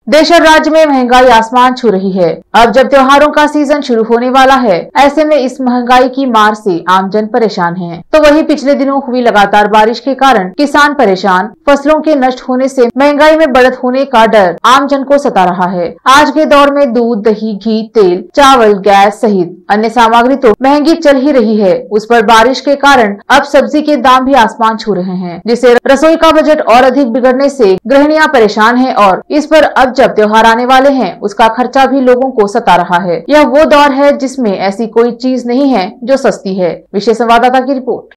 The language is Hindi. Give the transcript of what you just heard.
देश और राज्य में महंगाई आसमान छू रही है। अब जब त्योहारों का सीजन शुरू होने वाला है, ऐसे में इस महंगाई की मार से आमजन परेशान है। तो वहीं पिछले दिनों हुई लगातार बारिश के कारण किसान परेशान, फसलों के नष्ट होने से महंगाई में बढ़त होने का डर आमजन को सता रहा है। आज के दौर में दूध, दही, घी, तेल, चावल, गैस सहित अन्य सामग्री तो महंगी चल ही रही है। उस पर बारिश के कारण अब सब्जी के दाम भी आसमान छू रहे हैं, जिससे रसोई का बजट और अधिक बिगड़ने से गृहिणियां परेशान हैं और इस पर अब जब त्योहार आने वाले हैं, उसका खर्चा भी लोगों को सता रहा है। यह वो दौर है जिसमें ऐसी कोई चीज नहीं है जो सस्ती है। विशेष संवाददाता की रिपोर्ट।